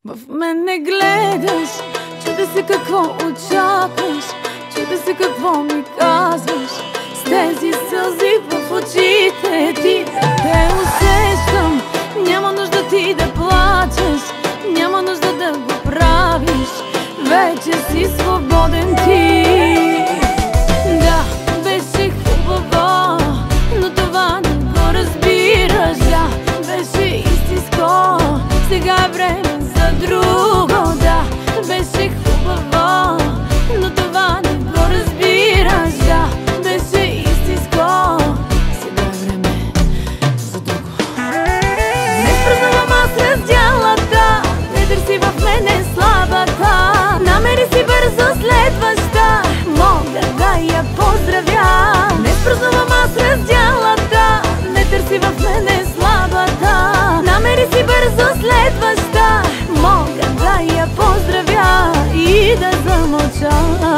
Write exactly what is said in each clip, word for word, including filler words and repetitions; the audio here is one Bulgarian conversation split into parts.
В мен не гледаш, чудя се какво очакваш, чудя се какво ми казваш. С тези сълзи в очите ти те усещам. Няма нужда ти да плачеш, няма нужда да го правиш. Вече си свободен ти. Да, беше хубаво, но това не го разбираш. Да, беше истинско, сега е време за друго. Да, беше хубаво, но това не го разбираш. Да, беше истинско, сега е време за друго. Днес празнувам аз раздялата, не търси в мене слабата. Намери си бързо следваща, мога да я поздравя. Днес празнувам аз раздялата, не търси в мене слабата. Намери си бързо следваща, мога да я поздравя и да замълча.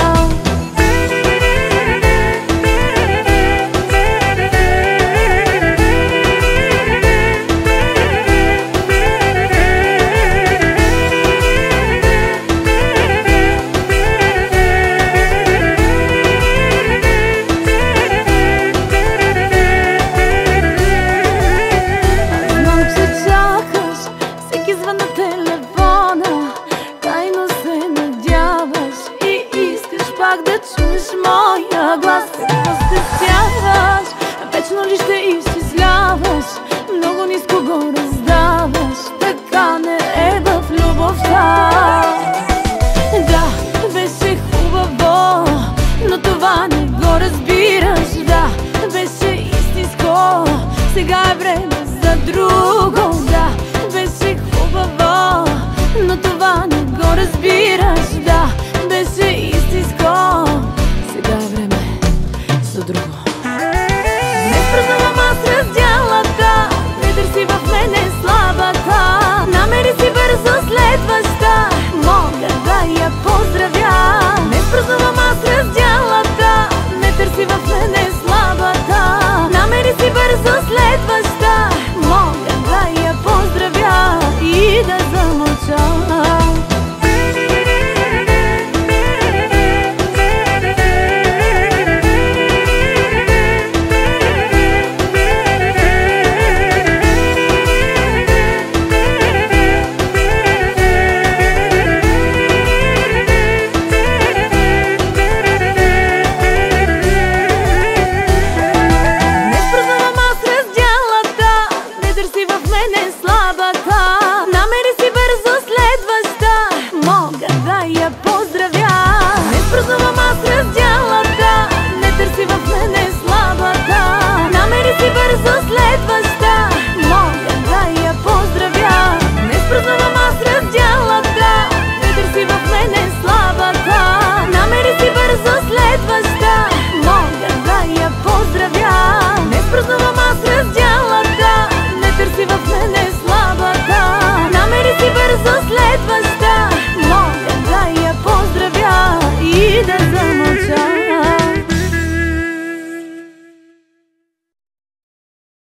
Да чуеш моя глас, какво стесяваш? Вечно ли ще изчисляваш? Много ниско го раздаваш. Така не е в любовта. Да, беше хубаво, но това не го разбираш. Да, беше истинско, сега е време за друго. Да, беше хубаво, но това не го разбираш.